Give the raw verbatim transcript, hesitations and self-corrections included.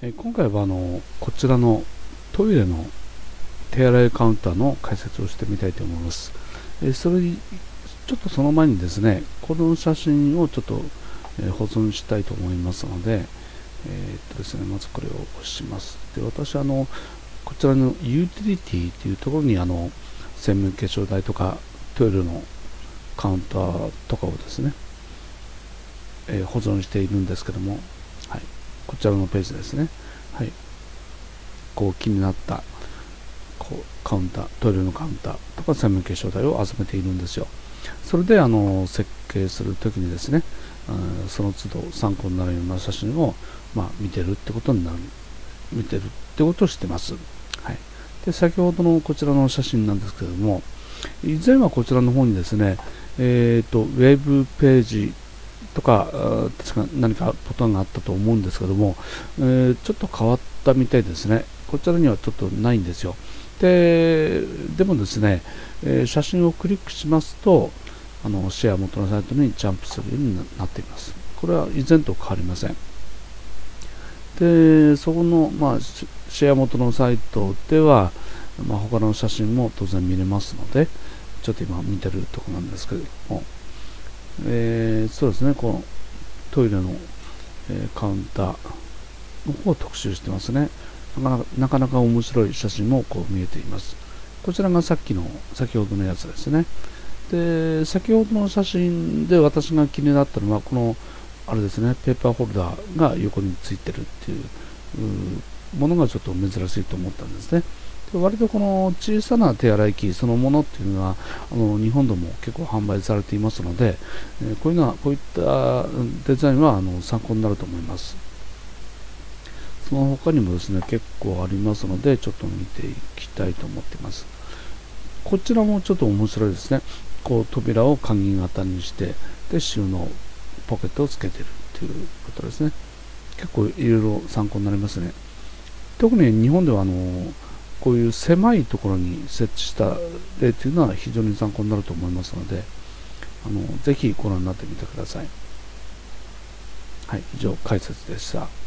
えー今回はあのこちらのトイレの手洗いカウンターの解説をしてみたいと思います。えーそれにちょっとその前にですね、この写真をちょっと、えー保存したいと思いますので、えーっとですね、まずこれを押します。で、私あのこちらのユーティリティというところにあの洗面化粧台とかトイレのカウンターとかをですね、えー保存しているんですけども、はい、こちらのページですね。はい、こう気になったこうカウンター、トイレのカウンターとか洗面化粧台を集めているんですよ。それであの設計するときにですね、うんその都度参考になるような写真を、まあ、見てるってことになる、見てるってことをしてます。はい、で先ほどのこちらの写真なんですけれども、以前はこちらの方にですね、えーと、ウェブページとか、あ確か何かボタンがあったと思うんですけども、えーちょっと変わったみたいですね。こちらにはちょっとないんですよ。で、でもですね、えー写真をクリックしますと、あのシェア元のサイトにジャンプするようになっています。これは以前と変わりません。で、そこの、まあ、シェア元のサイトでは、まあ、他の写真も当然見れますので、ちょっと今見てるところなんですけれども、えー、そうですね、このトイレの、えーカウンターの方を特集してますね。なかなかなかなか面白い写真もこう見えています。こちらがさっきの、先ほどのやつですね。で、先ほどの写真で私が気になったのは、この、あれですね、ペーパーホルダーが横についてるっていううものがちょっと珍しいと思ったんですね。で割とこの小さな手洗い機そのものっていうのはあの日本でも結構販売されていますので、えーこういうのはこういったデザインはあの参考になると思います。その他にもですね結構ありますのでちょっと見ていきたいと思っています。こちらもちょっと面白いですね。こう扉を鍵型にしてで収納ポケットをつけてるっていうことですね。結構いろいろ参考になりますね。特に日本ではあのこういう狭いところに設置した例というのは非常に参考になると思いますので、あのぜひご覧になってみてください。はい、以上解説でした。